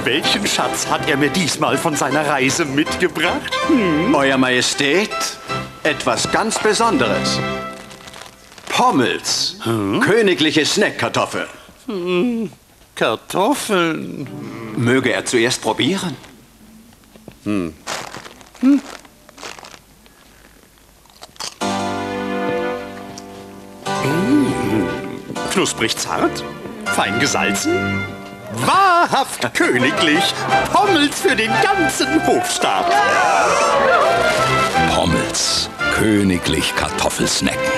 Welchen Schatz hat er mir diesmal von seiner Reise mitgebracht? Euer Majestät, etwas ganz Besonderes. Pommels, königliche Snackkartoffel. Kartoffeln. Möge er zuerst probieren? Knusprig zart, fein gesalzen, wahrhaft königlich. Pommels für den ganzen Hofstaat. Pommels, königlich Kartoffelsnacken.